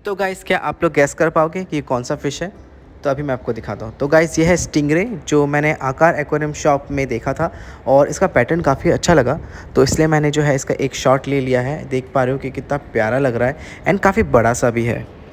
तो गाइस क्या आप लोग गैस कर पाओगे कि ये कौन सा फ़िश है? तो अभी मैं आपको दिखाता हूँ। तो गाइस ये है स्टिंगरे, जो मैंने आकार एक्वेरियम शॉप में देखा था और इसका पैटर्न काफ़ी अच्छा लगा, तो इसलिए मैंने जो है इसका एक शॉट ले लिया है। देख पा रहे हो कि कितना प्यारा लग रहा है एंड काफ़ी बड़ा सा भी है।